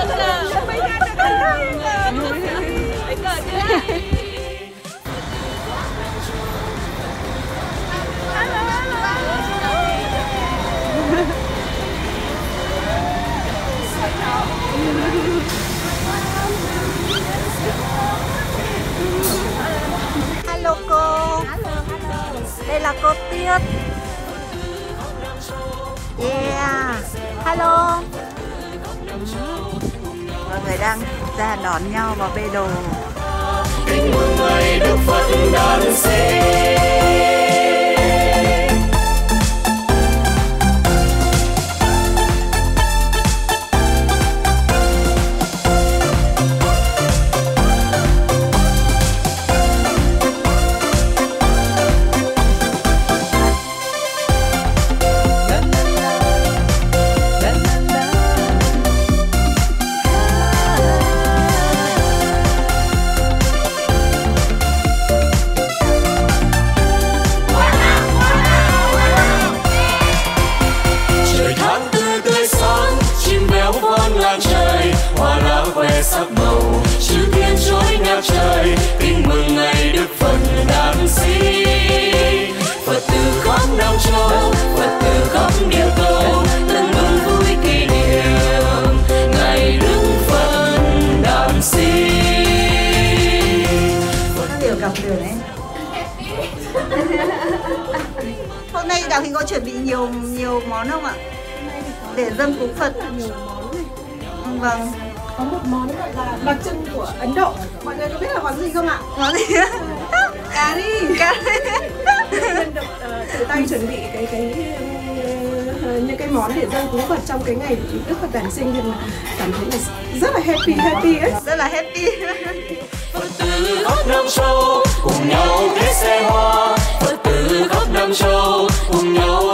Hello cô. Đây là cô Tuyết. Yeah. Hello. Mọi người đang ra đón nhau vào bê đồ. Kính mừng ngày Đức Phật đản sinh. Sắc màu chư thiên trôi ngập trời, kính mừng ngày Đức Phật đản sinh. Phật từ khắp năm châu, Phật từ khắp địa cầu, tưng mừng vui kỷ niệm ngày Đức Phật đản sinh. Tiểu cặp đường ấy. Hôm nay Đào Hình có chuẩn bị nhiều món không ạ? Để dâng cúng Phật. Nhiều món này. Vâng. Có một món gọi là đặc trưng của Ấn Độ. Mọi người có biết là món gì không ạ? Món gì? Cà ri. Nên được tự tay chuẩn bị những cái món để dâng cúng Phật trong cái ngày Đức Phật đản sinh, thì cảm thấy là rất là happy ấy. Rất là happy. Phật từ khắp năm châu cùng nhau kết xe hoa, Phật từ khắp năm châu cùng nhau